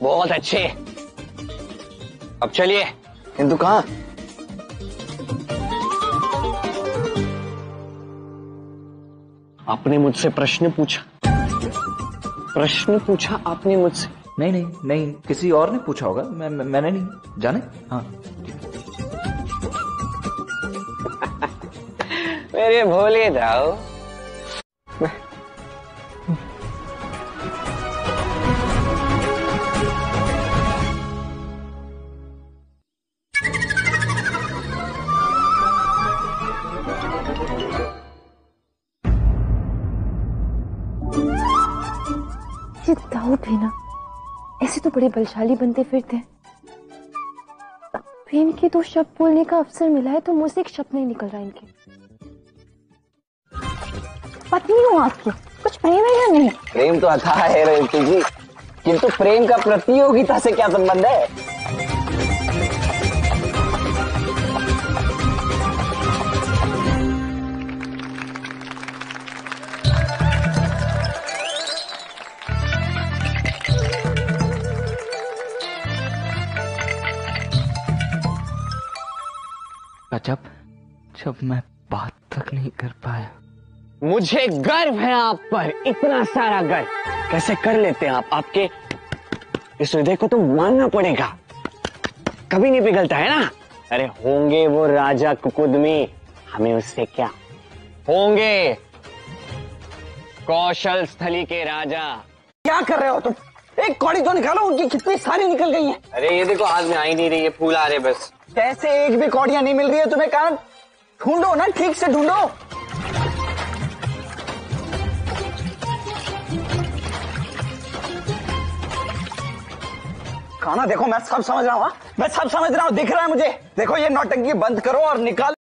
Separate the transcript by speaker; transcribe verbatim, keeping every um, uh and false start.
Speaker 1: बहुत अच्छे। अब चलिए।
Speaker 2: किंतु कहाँ?
Speaker 1: आपने मुझसे प्रश्न पूछा, प्रश्न पूछा आपने मुझसे।
Speaker 3: नहीं नहीं नहीं, किसी और ने पूछा होगा, मैं, मैं मैंने नहीं जाने। हाँ
Speaker 1: मेरे भोले दाऊ।
Speaker 4: ये दाऊ भी ना ऐसे तो बड़े बलशाली बनते फिरते हैं। प्रेम के दो शब्द बोलने का अवसर मिला है तो मुझसे एक शब्द नहीं निकल रहा इनके। पत्नी हूँ आपकी, कुछ प्रेम है या नहीं?
Speaker 1: प्रेम तो अथाह है रेवती जी, किंतु प्रेम का प्रतियोगिता से क्या संबंध है?
Speaker 3: जब जब मैं बात तक नहीं कर पाया।
Speaker 1: मुझे गर्व है आप पर, इतना सारा गर्व। कैसे कर लेते हैं आप? आपके इस हृदय को तो मानना पड़ेगा, कभी नहीं पिघलता है ना। अरे होंगे वो राजा कुकुदमी, हमें उससे क्या। होंगे कौशल स्थली के राजा।
Speaker 2: क्या कर रहे हो तुम? एक कौड़ी तो निकालो, उनकी कितनी सारी निकल गई हैं।
Speaker 1: अरे ये देखो, हाथ में आ ही नहीं रही है, फूल आ रहे बस।
Speaker 2: कैसे एक भी कौड़ियां नहीं मिल रही है तुम्हें? कारण ढूंढो ना, ठीक से ढूंढो। खाना देखो, मैं सब समझ रहा हूँ, मैं सब समझ रहा हूँ, दिख रहा है मुझे। देखो ये नौटंकी बंद करो और निकाल।